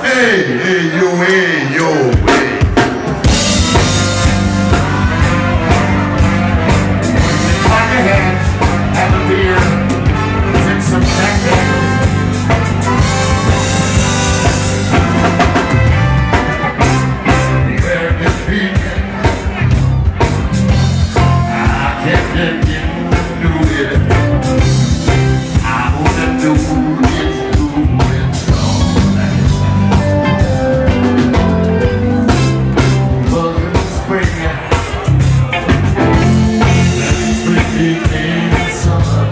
hey, yo, hey. Clap your hands, have a beer, drink some Jack Daniels. Where you speaking, I can't get into it. I wanna do it, do it all night. But it's spring, spring in the summer.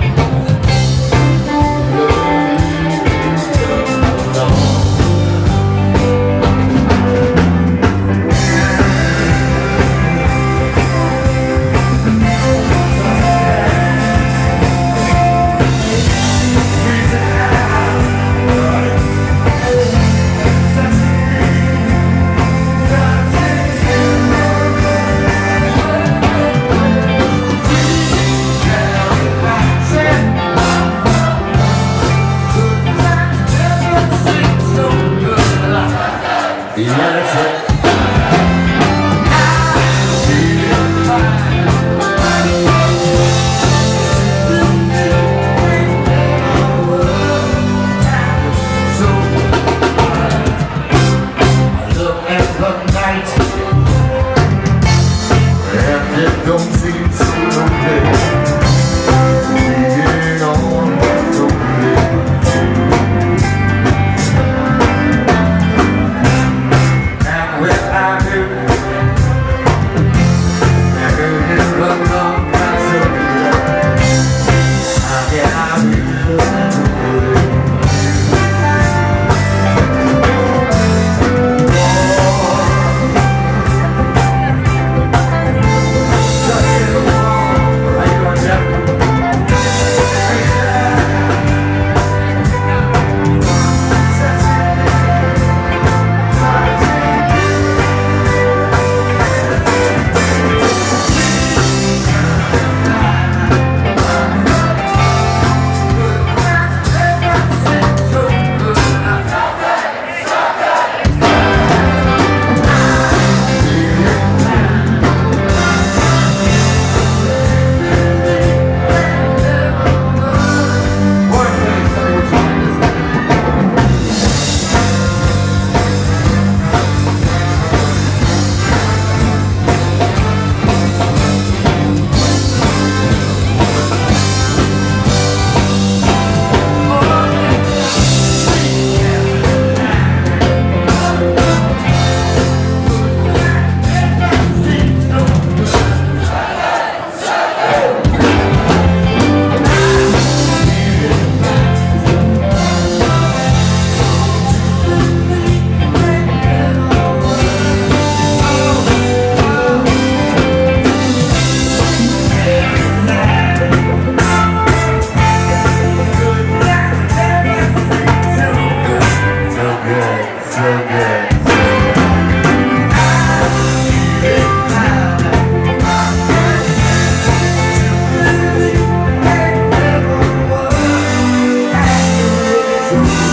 Yeah, that's it. So I look at the night, and it don't seem so lonely. Being on so good.